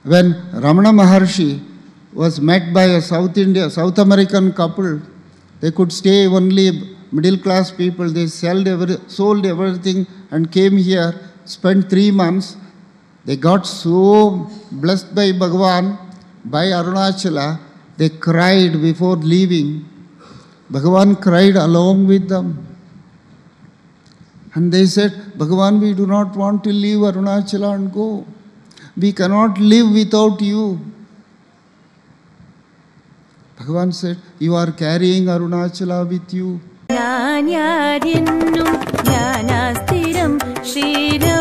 When Ramana Maharshi was met by a South American couple, they could stay only middle class people. They sold everything and came here, spent 3 months. They got so blessed by Bhagavan, by Arunachala, they cried before leaving. Bhagavan cried along with them. And they said, Bhagavan, we do not want to leave Arunachala and go. We cannot live without you. Bhagavan said, you are carrying Arunachala with you.